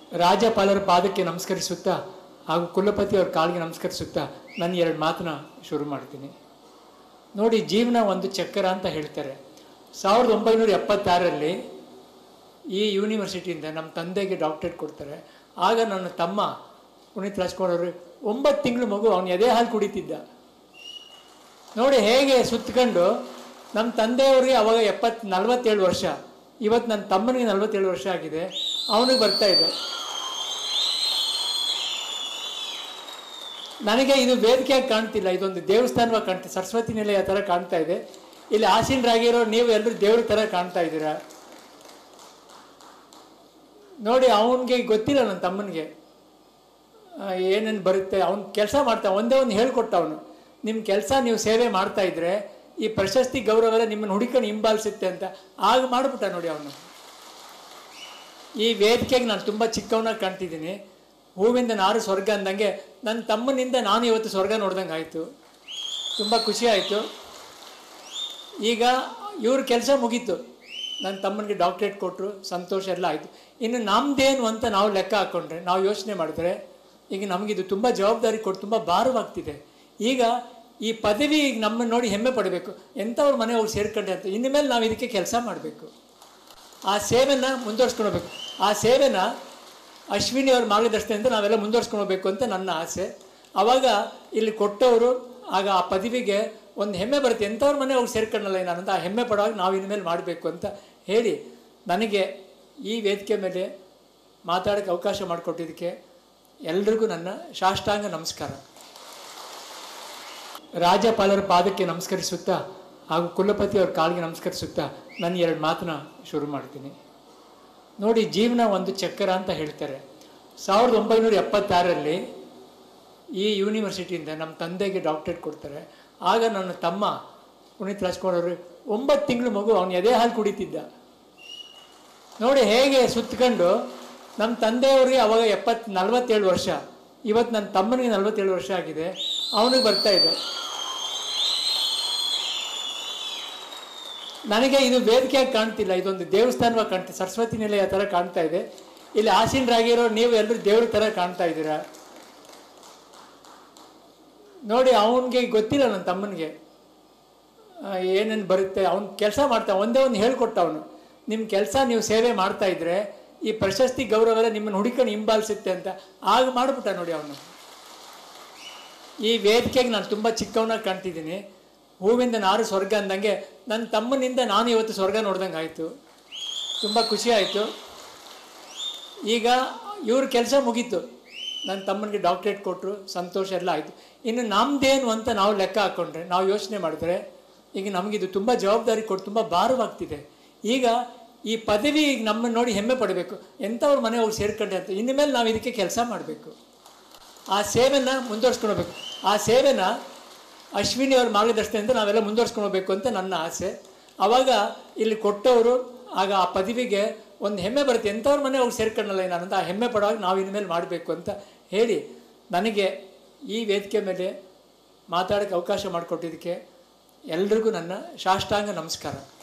ರಾಜ್ಯಪಾಲರ ಪಾದಕ್ಕೆ ನಮಸ್ಕರಿಸುತ್ತಾ ಹಾಗೂ ಕುಲಪತಿಯವ್ರ ಕಾಲಿಗೆ ನಮಸ್ಕರಿಸುತ್ತಾ ನಾನು ಎರಡು ಮಾತನ್ನ ಶುರು ಮಾಡ್ತೀನಿ. ನೋಡಿ, ಜೀವನ ಒಂದು ಚಕ್ರ ಅಂತ ಹೇಳ್ತಾರೆ. 1976ರಲ್ಲಿ ಈ ಯೂನಿವರ್ಸಿಟಿಯಿಂದ ನಮ್ಮ ತಂದೆಗೆ ಡಾಕ್ಟರೇಟ್ ಕೊಡ್ತಾರೆ. ಆಗ ನನ್ನ ತಮ್ಮ ಪುನೀತ್ ರಾಜ್ಕುಮಾರ್ ಅವರು 9 ತಿಂಗಳು ಮಗು ಅವನು ಎದೆ ಹಾಲು ಕುಡಿತಿದ್ದ. ನೋಡಿ ಹೇಗೆ ಸುತ್ತಕೊಂಡು ನಮ್ಮ ತಂದೆಯವ್ರಿಗೆ ಅವಾಗ 47 ವರ್ಷ, ಇವತ್ತು ನನ್ನ ತಮ್ಮನಿಗೆ 47 ವರ್ಷ ಆಗಿದೆ, ಅವನಿಗೆ ಬರ್ತಾ ಇದೆ. ನನಗೆ ಇದು ವೇದಿಕೆಯಾಗಿ ಕಾಣ್ತಿಲ್ಲ, ಇದೊಂದು ದೇವಸ್ಥಾನವಾಗಿ ಕಾಣ್ತಿದೆ, ಸರಸ್ವತಿ ನಿಲಯ ಥರ ಕಾಣ್ತಾ ಇದೆ. ಇಲ್ಲಿ ಆಸೀನರಾಗಿರೋ ನೀವು ಎಲ್ಲರೂ ದೇವ್ರ ಥರ ಕಾಣ್ತಾ ಇದ್ದೀರಾ. ನೋಡಿ, ಅವನಿಗೆ ಗೊತ್ತಿಲ್ಲ, ನನ್ನ ತಮ್ಮನಿಗೆ ಏನೇನು ಬರುತ್ತೆ. ಅವ್ನು ಕೆಲಸ ಮಾಡ್ತಾ ಒಂದೇ ಒಂದು ಹೇಳ್ಕೊಟ್ಟ ಅವನು, ನಿಮ್ಮ ಕೆಲಸ ನೀವು ಸೇವೆ ಮಾಡ್ತಾ ಇದ್ರೆ ಈ ಪ್ರಶಸ್ತಿ ಗೌರವ ನಿಮ್ಮನ್ನು ಹುಡುಕೊಂಡು ಹಿಂಬಾಲಿಸುತ್ತೆ ಅಂತ. ಆಗ ಮಾಡಿಬಿಟ್ಟ ನೋಡಿ ಅವನು. ಈ ವೇದಿಕೆಗೆ ನಾನು ತುಂಬ ಚಿಕ್ಕವನಾಗಿ ಕಾಣ್ತಿದ್ದೀನಿ. ಹೂವಿಂದ ನಾರು ಸ್ವರ್ಗ ಅಂದಂಗೆ ನನ್ನ ತಮ್ಮನಿಂದ ನಾನು ಇವತ್ತು ಸ್ವರ್ಗ ನೋಡ್ದಂಗೆ ಆಯಿತು. ತುಂಬ ಖುಷಿ ಆಯಿತು. ಈಗ ಇವ್ರ ಕೆಲಸ ಮುಗೀತು, ನನ್ನ ತಮ್ಮನಿಗೆ ಡಾಕ್ಟ್ರೇಟ್ ಕೊಟ್ಟರು, ಸಂತೋಷ ಎಲ್ಲ ಆಯಿತು. ಇನ್ನು ನಮ್ಮದೇನು ಅಂತ ನಾವು ಲೆಕ್ಕ ಹಾಕ್ಕೊಂಡ್ರೆ, ನಾವು ಯೋಚನೆ ಮಾಡಿದ್ರೆ ಈಗ ನಮಗಿದು ತುಂಬ ಜವಾಬ್ದಾರಿ ಕೊಟ್ಟು ತುಂಬ ಭಾರವಾಗ್ತಿದೆ. ಈಗ ಈ ಪದವಿ ಈಗ ನಮ್ಮನ್ನು ನೋಡಿ ಹೆಮ್ಮೆ ಪಡಬೇಕು, ಎಂಥವ್ರ ಮನೆ ಹೋಗಿ ಸೇರ್ಕೊಂಡೆ ಅಂತ. ಇನ್ನು ಮೇಲೆ ನಾವು ಇದಕ್ಕೆ ಕೆಲಸ ಮಾಡಬೇಕು, ಆ ಸೇವೆನ ಮುಂದುವರ್ಸ್ಕೊಳ್ಬೇಕು. ಆ ಸೇವೆನ ಅಶ್ವಿನಿ ಅವ್ರ ಮಾರ್ಗದರ್ಶನದಿಂದ ನಾವೆಲ್ಲ ಮುಂದುವರ್ಸ್ಕೊಳ್ಬೇಕು ಅಂತ ನನ್ನ ಆಸೆ. ಆವಾಗ ಇಲ್ಲಿ ಕೊಟ್ಟವರು ಆಗ ಆ ಪದವಿಗೆ ಒಂದು ಹೆಮ್ಮೆ ಬರುತ್ತೆ, ಎಂಥವ್ರ ಮನೆ ಹೋಗಿ ಸೇರ್ಕೊಂಡಲ್ಲ ನಾನಂತ ಆ ಹೆಮ್ಮೆ ಪಡುವಾಗ ನಾವು ಇನ್ಮೇಲೆ ಮಾಡಬೇಕು ಅಂತ ಹೇಳಿ, ನನಗೆ ಈ ವೇದಿಕೆ ಮೇಲೆ ಮಾತಾಡೋಕ್ಕೆ ಅವಕಾಶ ಮಾಡಿಕೊಟ್ಟಿದ್ದಕ್ಕೆ ಎಲ್ರಿಗೂ ನನ್ನ ಸಾಷ್ಟಾಂಗ ನಮಸ್ಕಾರ. ರಾಜ್ಯಪಾಲರ ಪಾದಕ್ಕೆ ನಮಸ್ಕರಿಸುತ್ತಾ ಹಾಗೂ ಕುಲಪತಿಯವ್ರ ಕಾಲಿಗೆ ನಮಸ್ಕರಿಸುತ್ತಾ ನಾನು ಎರಡು ಮಾತನ್ನ ಶುರು ಮಾಡ್ತೀನಿ. ನೋಡಿ, ಜೀವನ ಒಂದು ಚಕ್ರ ಅಂತ ಹೇಳ್ತಾರೆ. 1976ರಲ್ಲಿ ಈ ಯೂನಿವರ್ಸಿಟಿಯಿಂದ ನಮ್ಮ ತಂದೆಗೆ ಡಾಕ್ಟರೇಟ್ ಕೊಡ್ತಾರೆ. ಆಗ ನನ್ನ ತಮ್ಮ ಪುನೀತ್ ರಾಜ್ಕುಮಾರ್ ಅವರು 9 ತಿಂಗಳು ಮಗು ಅವನು ಎದೆ ಹಾಲು ಕುಡಿತಿದ್ದ. ನೋಡಿ ಹೇಗೆ ಸುತ್ತಕೊಂಡು ನಮ್ಮ ತಂದೆಯವ್ರಿಗೆ ಅವಾಗ 47 ವರ್ಷ, ಇವತ್ತು ನನ್ನ ತಮ್ಮನಿಗೆ 47 ವರ್ಷ ಆಗಿದೆ, ಅವನಿಗೆ ಬರ್ತಾ ಇದೆ. ನನಗೆ ಇದು ವೇದಿಕೆಯಾಗಿ ಕಾಣ್ತಿಲ್ಲ, ಇದೊಂದು ದೇವಸ್ಥಾನವಾಗಿ ಕಾಣ್ತಿದೆ, ಸರಸ್ವತಿ ನಿಲಯ ಥರ ಕಾಣ್ತಾ ಇದೆ. ಇಲ್ಲಿ ಆಸೀನರಾಗಿರೋ ನೀವು ಎಲ್ಲರೂ ದೇವ್ರ ಥರ ಕಾಣ್ತಾ ಇದ್ದೀರಾ. ನೋಡಿ, ಅವನಿಗೆ ಗೊತ್ತಿಲ್ಲ, ನನ್ನ ತಮ್ಮನಿಗೆ ಏನೇನು ಬರುತ್ತೆ. ಅವ್ನು ಕೆಲಸ ಮಾಡ್ತಾ ಒಂದೇ ಒಂದು ಹೇಳ್ಕೊಟ್ಟ ಅವನು, ನಿಮ್ಮ ಕೆಲಸ ನೀವು ಸೇವೆ ಮಾಡ್ತಾ ಇದ್ರೆ ಈ ಪ್ರಶಸ್ತಿ ಗೌರವ ನಿಮ್ಮನ್ನು ಹುಡುಕೊಂಡು ಹಿಂಬಾಲಿಸುತ್ತೆ ಅಂತ. ಆಗ ಮಾಡಿಬಿಟ್ಟ ನೋಡಿ ಅವನು. ಈ ವೇದಿಕೆಗೆ ನಾನು ತುಂಬ ಚಿಕ್ಕವನಾಗಿ ಕಾಣ್ತಿದ್ದೀನಿ. ಹೂವಿಂದ ನಾರು ಸ್ವರ್ಗ ಅಂದಂಗೆ ನನ್ನ ತಮ್ಮನಿಂದ ನಾನು ಇವತ್ತು ಸ್ವರ್ಗ ನೋಡ್ದಂಗೆ ಆಯಿತು. ತುಂಬ ಖುಷಿ ಆಯಿತು. ಈಗ ಇವ್ರ ಕೆಲಸ ಮುಗೀತು, ನನ್ನ ತಮ್ಮನಿಗೆ ಡಾಕ್ಟ್ರೇಟ್ ಕೊಟ್ಟರು, ಸಂತೋಷ ಎಲ್ಲ ಆಯಿತು. ಇನ್ನು ನಮ್ಮದೇನು ಅಂತ ನಾವು ಲೆಕ್ಕ ಹಾಕ್ಕೊಂಡ್ರೆ, ನಾವು ಯೋಚನೆ ಮಾಡಿದ್ರೆ ಈಗ ನಮಗಿದು ತುಂಬ ಜವಾಬ್ದಾರಿ ಕೊಟ್ಟು ತುಂಬ ಭಾರವಾಗ್ತಿದೆ. ಈಗ ಈ ಪದವಿ ಈಗ ನಮ್ಮನ್ನು ನೋಡಿ ಹೆಮ್ಮೆ ಪಡಬೇಕು, ಎಂಥವ್ರ ಮನೆ ಹೋಗಿ ಸೇರ್ಕೊಂಡೆ ಅಂತ. ಇನ್ನು ಮೇಲೆ ನಾವು ಇದಕ್ಕೆ ಕೆಲಸ ಮಾಡಬೇಕು, ಆ ಸೇವೆನ ಮುಂದುವರ್ಸ್ಕೊಳ್ಬೇಕು. ಆ ಸೇವೆನ ಅಶ್ವಿನಿ ಅವ್ರ ಮಾರ್ಗದರ್ಶನದಿಂದ ನಾವೆಲ್ಲ ಮುಂದುವರ್ಸ್ಕೊಳ್ಬೇಕು ಅಂತ ನನ್ನ ಆಸೆ. ಆವಾಗ ಇಲ್ಲಿ ಕೊಟ್ಟವರು ಆಗ ಆ ಪದವಿಗೆ ಒಂದು ಹೆಮ್ಮೆ ಬರುತ್ತೆ, ಎಂಥವ್ರ ಮನೆ ಹೋಗಿ ಸೇರ್ಕೊಂಡಲ್ಲ ನಾನಂತ ಆ ಹೆಮ್ಮೆ ಪಡುವಾಗ ನಾವು ಇನ್ಮೇಲೆ ಮಾಡಬೇಕು ಅಂತ ಹೇಳಿ, ನನಗೆ ಈ ವೇದಿಕೆ ಮೇಲೆ ಮಾತಾಡೋಕ್ಕೆ ಅವಕಾಶ ಮಾಡಿಕೊಟ್ಟಿದ್ದಕ್ಕೆ ಎಲ್ರಿಗೂ ನನ್ನ ಸಾಷ್ಟಾಂಗ ನಮಸ್ಕಾರ.